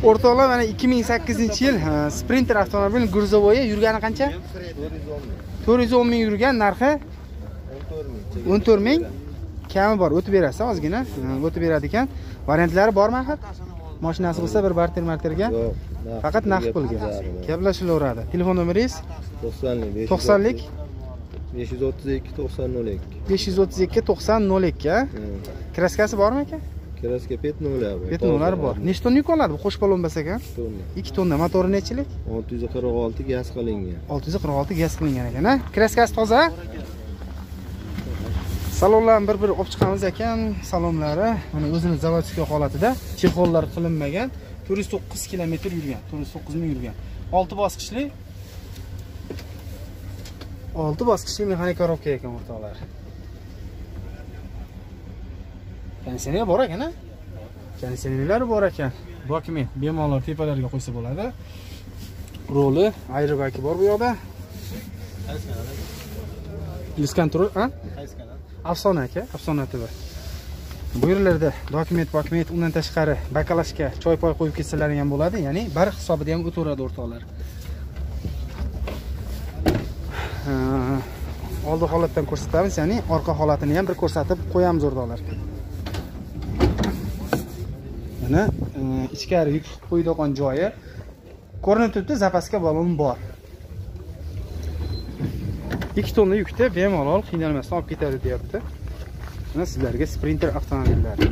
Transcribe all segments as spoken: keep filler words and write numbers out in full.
O'rtoqlar, mana ikki ming sakkizinchi yil Sprinter avtomobili gruzovoyi yurgani qancha? to'rt yuz o'n ming yurgan, narxi o'n to'rt ming. Kami bor, o'tib berasiz ozgina, o'tib beradi ekan. Variantlari bormi axir? Mashinasi bo'lsa bir barter marterga faqat naqd pulga gaplashilaveradi. Telefon nomeringiz? to'qsonlik besh yuz o'ttiz ikki to'qson nol ikki. besh yuz o'ttiz ikki to'qson nol ikki. Kraskasi bormi aka? Kraska petnolar bor. Petnolar bor. Nechta tonna yuk oladi bu qo'sh balon bo'lsa ekan? ikki tonna. Motori nechilik? olti yuz qirq olti gaz qilingan. olti yuz qirq olti gaz qilingan ekan, ha? Kraskasi toza? Salonlarni bir-bir olib chiqamiz ekan. Salonlari mana o'zini zavodskiy holatida, chexollar qilinmagan. to'rt yuz to'qqiz kilometr yurgan, to'rt yuz to'qqiz ming yurgan. olti bosqichli olti bosqichli mexanik korobka ekan o'rtoqlar. Konditsioner bor ekan, ha? Konditsionerlari bor ekan. Dokument bemalol tepalarga qo'ysa bo'ladi. Roli, airbag bor bu yoqda. Yuz kontrol, ha? Afsona aka, afsona tv. Bu yerlarda dokument, dokument, undan tashqari bakalashga choy-poy qo'yib ketsalar ham bo'ladi, ya'ni bar hisobida ham o'taveradi o'rtoqlar. Oldi holatdan ko'rsatamiz, ya'ni orqa holatini ham bir ko'rsatib qo'yamiz o'rtoqlar. Mana ichkari yuk qo'yadigan joyi ko'rinib turibdi, zapaska balon bor. ikki tonna yukda bemalol qiynalmasdan olib ketadi deyapti. Mana sizlarga Sprinter avtomobillari.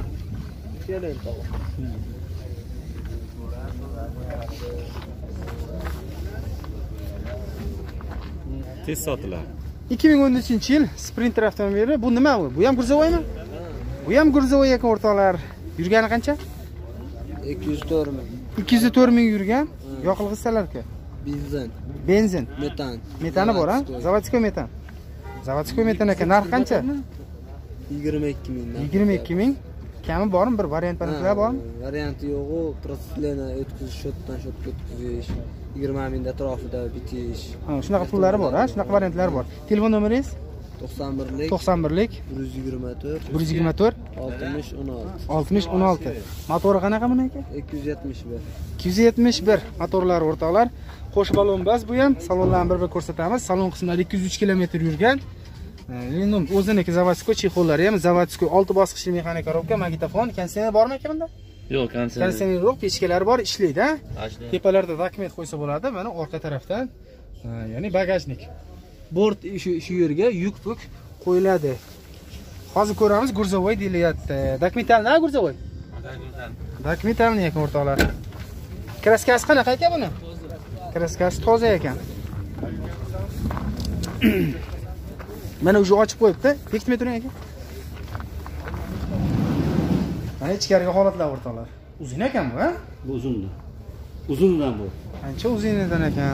Tez sotiladi. ikki ming o'n uchinchi yil Sprinter avtomobili. Bu nima bu? Bu ham gruzovoymi? Bu ham gruzovoy ekan o'rtoqlar. Yurgani qancha? ikki yuz to'rt ming. ikki yuz to'rt ming yurgan. Yoqilg'i salarka. Benzin. Benzin. Metan. Metani bor, ha? Zavodskiy metan. Zavodskiy metan ekan. Narx qancha? yigirma ikki ming. yigirma ikki ming. Kami bormi? Bir variant paniqlar bormi? Varianti yo'q-ku. Protseslarni o'tkazish, shotdan shotga o'tkazish, yigirma ming atrofida bitish. Ha, shunaqa pullari bor, ha? Shunaqa variantlari bor. Telefon nomeringiz? to'qson birlik to'qson birlik bir yuz yigirma to'rt bir yuz yigirma to'rt oltmish o'n olti oltmish o'n olti. Motori qanaqa buni aka? ikki yuz yetmish bir. ikki yuz yetmish bir motorlari o'rtoqlar. Qo'sh balon bas bu ham. Salonlarni bir-bir ko'rsatamiz. Salon qismlari ikki yuz uch kilometr yurgan. Lindum o'ziniki zavodskiy, chexollari ham zavodskiy olti bosqichli mexanik korobka, magnitofon, konditsioner bormi aka bunda? Yo'q, konditsioner. Konditsioner yo'q, pechkalari bor, ishlaydi, ha? Tepalarda dokument qo'ysa bo'ladi. Mana orqa tarafdan, ya'ni bagajnik. Bort shu shu yerga yuk-puk qo'yiladi. Hozir ko'ramiz, gruzovoy deyilyapti. Dokumentalni, ha, gruzovoy? Dokumentalni ekan o'rtoqlar. Kraskasi qanaqa ekan buni? Kraskasi toza ekan. Mana o'sha ochib qo'yibdi. Bekitmay turing aka. Mana ichkariga holatlar o'rtoqlar. Uzun ekan bu, ha? Bu uzunda. Uzundan bu. Ancha uzunidan ekan.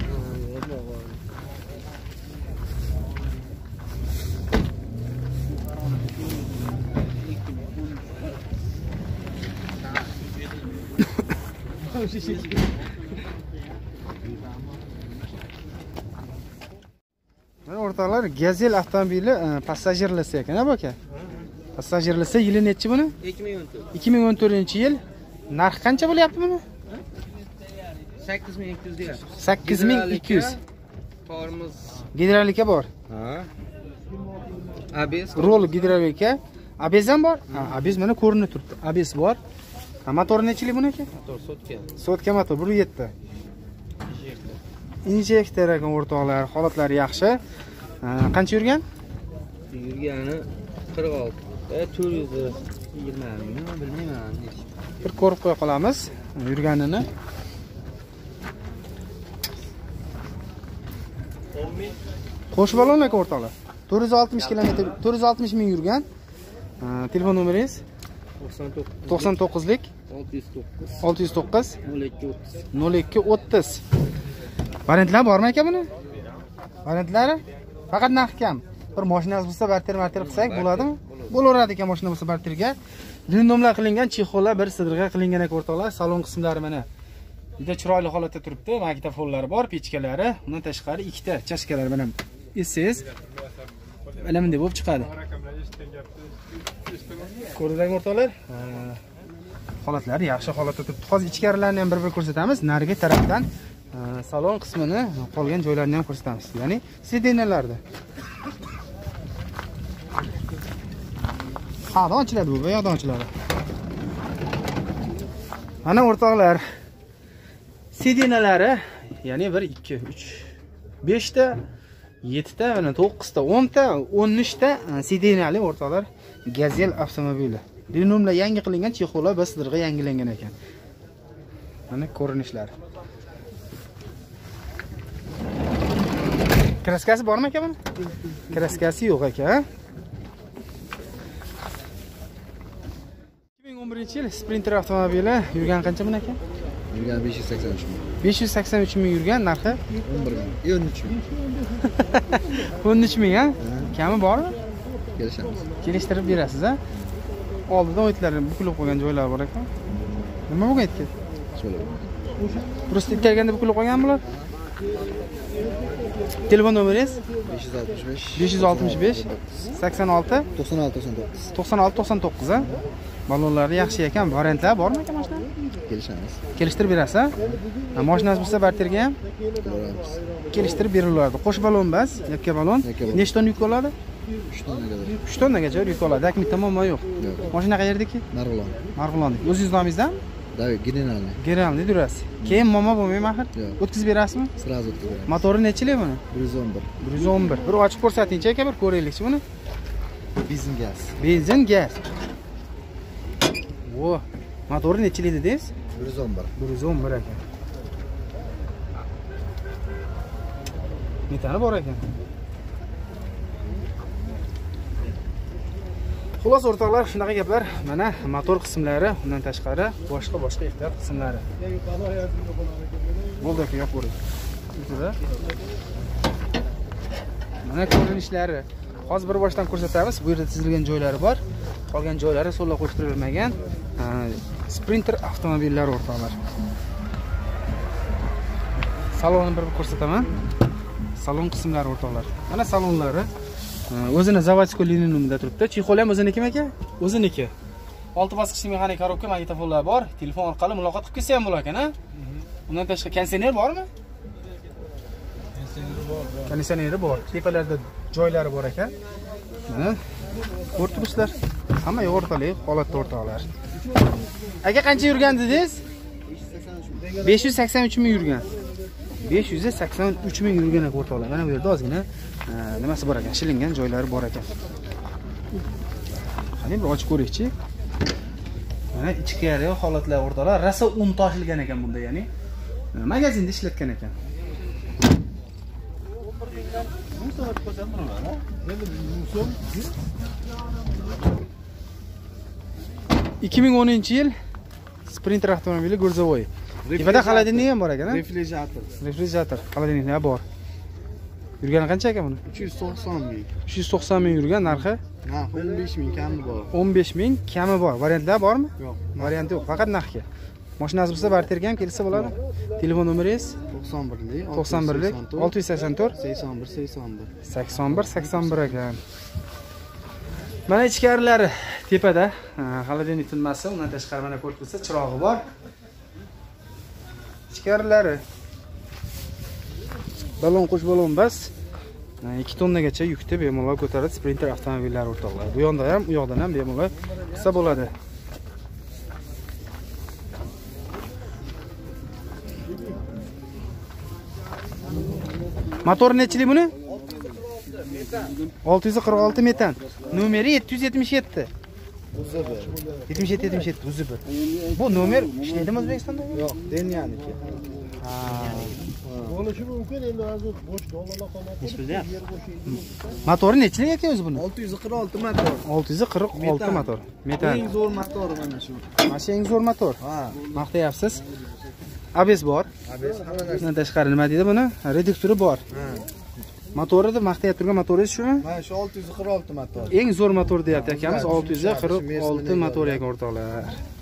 Mana o'rtoqlar, Gazel avtomobili passajirlisi ekan, ha aka? Passajirlisi yili nechi buni? ikki ming o'n to'rt. ikki ming o'n to'rtinchi yil. Narx qancha bo'lyapti buni? sakkiz ming ikki yuz deyapti. sakkiz ming ikki yuz. Tormoz. Gidravlika bor. Ha. A B S. Rol gidravlika. A B S ham bor? Ha, A B S mana ko'rinib turibdi. A B S bor. Motor nechilik buni aka? Motor sotka. Sotka motor bir yuz yetti. Injektor ekan o'rtoqlar, holatlari yaxshi. Qancha yurgan? Yurgani qirq olti. E to'rt yuz yigirma ming, bilmayman. Bir ko'rib qo'ya qolamiz yurganini. Qo'sh balon ekan o'rtoqlar. to'rt yuz oltmish kilometr, to'rt yuz oltmish ming yurgan. Telefon nomeringiz? to'qson to'qqizlik olti yuz to'qqiz nol ikki o'ttiz. Variantlar bormi aka buni? Variantlari faqat narx kam. Bir mashinasi bo'lsa barter-marter qilsak bo'ladimi? Bo'laveradi ekan mashina bo'lsa barterga. Lindumlar qilingan, chexollar bir sidirga qilingan ekan o'rtoqlar. Salon qismlari mana juda chiroyli holatda turibdi. Magnitofonlari bor, pechkalari, undan tashqari ikkita chashkalar bilan essiz alamda bo'lib chiqadi. Ko'rdingizmi o'rtoqlar? holatlari yaxshi holatda turibdi. Hozir ichkarilarni ham bir-bir ko'rsatamiz. Narigi tarafdan salon qismini, qolgan joylarini ham ko'rsatamiz. Ya'ni sidenalarda. Qadon ochiladi bu, yoqdan ochiladi. Mana o'rtoqlar, sidenalari, ya'ni bir, ikki, uch, besh ta, yetti ta, mana to'qqiz ta, o'n ta, o'n uch ta sidenali o'rtoqlar Gazel avtomobili. Renaultlar yangi qilingan, chexolar basdirg'i yangilangan ekan. Mana ko'rinishlari. Kraskasi bormi aka buni? Kraskasi yo'q aka. ikki ming o'n birinchi yil Sprinter avtomobili yurgan qancha buni aka? Yurgan besh yuz sakson uch ming. besh yuz sakson uch ming yurgan, narxi o'n bir ming. o'n uch ming. o'n uch ming ha? Kami bormi? Kelishamiz. Kelishtirib berasiz ha? Oldidan o'tlarni bukilib qo'ygan joylari bor ekan. Nima bo'lgan ekan? So'lab. Просто kelganda bukilib qolgan bular. Telefon nomeringiz? besh yuz oltmish besh. besh yuz oltmish besh sakson olti to'qson olti to'qson to'qqiz. to'qson olti to'qson to'qqiz ha? Ballonlari yaxshi ekan. Variantlar bormi aka mashina? Kelishamiz. Kelishtirib berasiz ha? Mashinasi bo'lsa barterga ham Ko'ramiz. kelishtirib beriladi. Qo'sh ballon bas, yakka ballon. Nechta tonna yuk oladi? uch tonnaga. uch tonnagacha yuk oladi. Dak bitta muammo yo'q. Yo'q. Mashina qayerdaki? Marg'ilon. Marg'ilonda. O'zingiz nomingizdan? David, generalniy. Generalniy yurasiz. Keyin muammo bo'lmaymi axir? Yo'q. O'tkazib berasizmi? Sразу o'tkazamiz. Motori nechilik buni? bir yuz o'n bir. bir yuz o'n bir. Bir ochib ko'rsatingchi aka, bir ko'raylikchi buni. Benzin gaz. Benzin, gaz. Vo, motori nechilik dedingiz? bir yuz o'n bir. bir yuz o'n bir ekan. Metani bor ekan. Xulos o'rtoqlar, shunaqa gaplar. Mana motor qismlari, undan tashqari boshqa boshqa ehtiyot qismlari. Bo'ldi aka, yo'q bo'ling. Mana ko'rinishlari. Hozir bir boshdan ko'rsatamiz. Bu yerda chizilgan joylari bor. Qolgan joylari so'lga qo'shtirilmagan Sprinter avtomobillari o'rtoqlar. Salonni bir ko'rsataman. Salon qismlari o'rtoqlar. Mana salonlari. O'zini zavodskoy liniyalarida turibdi. Chexol ham o'zinikimi aka? O'ziniki. olti bosqichli mexanik korobka, magnitofonlar bor. Telefon orqali muloqot qilib kelsa ham bo'lar ekan, ha? Undan tashqari konditsioner bormi? Konditsioneri bor. Tepalarda joylari bor ekan. Mana ko'rib turibsizlar. Hamma o'rtalik holatda o'rtoqlar. Aka qancha yurgan dedingiz? besh yuz sakson uch ming yurgan. besh yuz sakson uch ming yurgan o'rtoqlar. Mana bu yerda ozgina nimasi bor ekan, shilingan joylari bor ekan. Qani bir ochib ko'raychi. Mana ichkari holatlar o'rtoqlar, rasa un toshilgan ekan bunda, ya'ni magazinda ishlatgan ekan. ikki ming o'ninchi yil Sprinter avtomobili Gurzovoy. Tepada xolodilnik ham bor ekan, ha? Refrigerator. Refrigerator, xolodilniklar bor. Yurgani qancha ekan buni? uch yuz to'qson ming. uch yuz to'qson ming yurgan, narxi Narxi o'n besh ming kami bor. o'n besh ming kami bor. Variantlar bormi? Yo'q. Variant yo'q, faqat narxga. Mashinasi bo'lsa barterga ham kelsa bo'ladi. Telefon nomeringiz? to'qson birlik to'qson birlik olti yuz sakson to'rt sakson bir sakson bir. sakson bir sakson bir ekan. Mana ichkarilari tepada, xolodilnik tugmasi, undan tashqari mana ko'rib tursa chirog'i bor. Ichkarilari ballon qo'sh ballon bas. ikki tonnagacha yukni bemalol ko'taradi Sprinter avtomobillari o'rtoqlar. Bu yonda ham, u yoqdan ham bemalol qilsa bo'ladi. Motor nechilik buni? olti yuz qirq olti metan. Nomeri yetti yuz yetmish yetti. yetmish yetti yetmish yetti o'zi bir. Bu nomer ishlaydimi O'zbekistonda? Yo'q, Denyaniki. Ha. Bo'lishi mumkin, endi hozir bo'sh dolalar qolmoqda. Motori nechilik ekan o'zi buni? olti yuz qirq olti motor. olti yuz qirq olti motor. Metan. Eng zo'r motor mana shu. Mana shu eng zo'r motor. Ha, Maqtayapsiz. A B S bor. A B S hamma narsa. Bundan tashqari nima deydi buni? Reduktori bor. Ha. Motori deb maqtayib turgan motoringiz shumi? Mana shu olti yuz qirq olti motor. Eng zo'r motor deyapti akamiz. olti yuz qirq olti motor ekan o'rtoqlar.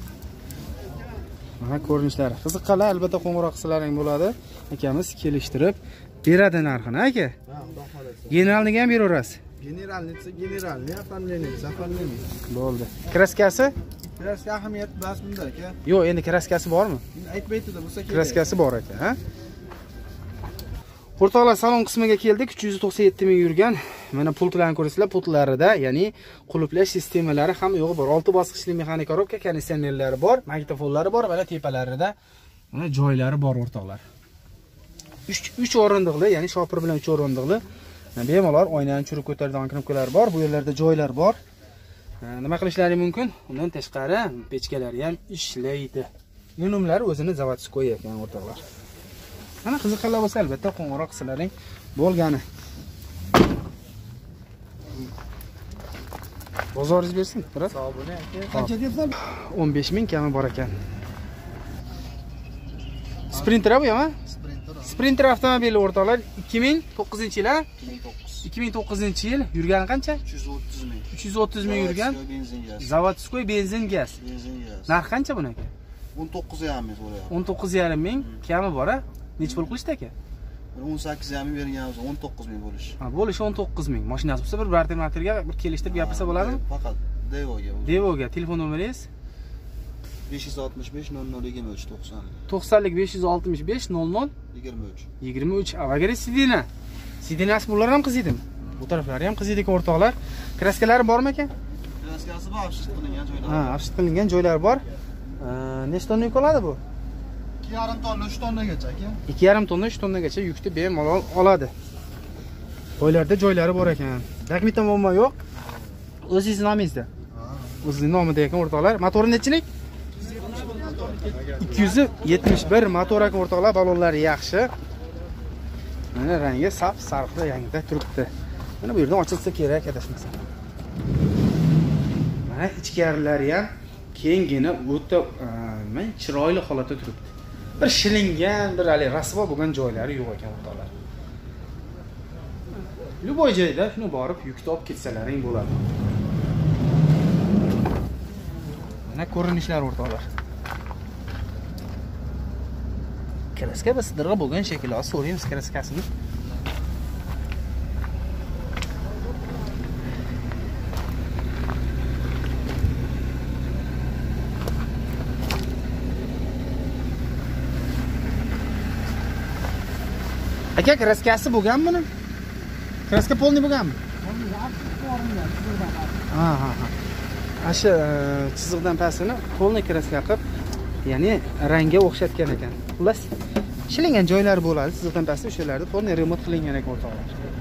Mana ko'rinishlari. Qiziqqanlar albatta qo'ng'iroq qilsalaring bo'ladi. Akamiz kelishtirib beradi narxini, aka. Ha, xudo xolasa. Generalniga ham beraverasiz. Generalniy desa generalniy, оформление desa оформление. Bo'ldi. Kraskasi? Kraska ahamiyat bas bunda aka. Yo'q, endi kraskasi bormi? Aytmaydi-da, bo'lsa kerak. Kraskasi bor ekan, ha? O'rtoqlar, salon qismiga keldik. uch yuz to'qson yetti ming yurgan. Mana pultlarni ko'rasizlar, pultlarida, ya'ni qulflash sistemalari ham yo'q bor. olti bosqichli mexanik korobka, konditsionerlari bor, magnitofonlari bor, mana tepalarida mana joylari bor o'rtoqlar. uch o'rindiqli, ya'ni shopir bilan uch o'rindiqli. Bemalol oynani churib ko'taradigan knopkalar bor. Bu yerlarda joylar bor. Nima qilishlari mumkin? Undan tashqari pechkalari ham ishlaydi. Yunumlar o'zini zavodskoy ekan o'rtoqlar. Mana qiziqlar bo'lsa albatta qo'ng'iroq qilsalaring bo'lgani. Bozoringiz bersin, biroz. Sog' bo'ling aka. Qancha deyapsan? o'n besh ming kami bor ekan. Sprinter bu ham, ha? Sprinter. Sprinter avtomobili o'rtoqlar ikki ming to'qqizinchi yil, ha? ikki ming to'qqizinchi yil. Yurgani qancha? uch yuz o'ttiz ming. uch yuz o'ttiz ming yurgan. Benzin gaz. Zavodskoy benzin gaz. Benzin gaz. Narx qancha buniki? o'n to'qqiz yarim ming so'rayapti. o'n to'qqiz yarim ming kami bor, ha? Necha pul qilishdi aka? o'n sakkiz yarim ming berganmiz, o'n to'qqiz ming bo'lish. Ha, bo'lishi o'n to'qqiz ming. Mashinasi bo'lsa bir bartermaterga bir kelishtirib gapirsa bo'ladimi? Faqat Devoga. Devoga telefon nomeringiz besh yuz oltmish besh nol nol yigirma uch to'qson. to'qsonlik besh yuz oltmish besh nol nol yigirma uch. yigirma uch. Avagari Sidina. Sidinasi bular ham qiziydimi? Bu taraflari ham qiziydi o'rtoqlar. Kraskalari bormi aka? Kraskasi bor, afshit qilingan joylar. Ha, afshit qilingan joylar bor. Nechta tonna yuk oladi bu? ikki yarim tonna, uch tonnagacha aka. ikki yarim tonna, uch tonnagacha yukni bemalol oladi. Boylarda joylari bor ekan. Dokumentdan muammo yo'q. O'zingiz nomingizda? O'zingiz nomida ekan o'rtoqlar. Motori nechilik? ikki yuz yetmish bir motor ekan o'rtoqlar, balonlari yaxshi. Mana rangi saf sariqda yangida turibdi. Mana bu yerdan ochilsa kerak adashmasam. Mana ichkarilari ham kengina, o'ta nima chiroyli holatda turibdi. Bir shilingan, bir hali rasvo bo'lgan joylari yo'q ekan o'rtoqlar. Любой joyda shuni borib yukni olib ketsalaring bo'ladi. Mana ko'rinishlar o'rtoqlar. Kraska basidirg'a bo'lgan shekilli so'raymiz kraskasini. Aka, kraskasi bo'lganmi buni? Kraska polni bo'lganmi? Ha ha ha. Asha chiziqdan pastini polni kraska qilib, ya'ni rangga o'xshatgan ekan. Xullas, shilingan joylari bo'ladi, chiziqdan pastda o'shalarda polni remont qilingan ekan o'rtoqlar.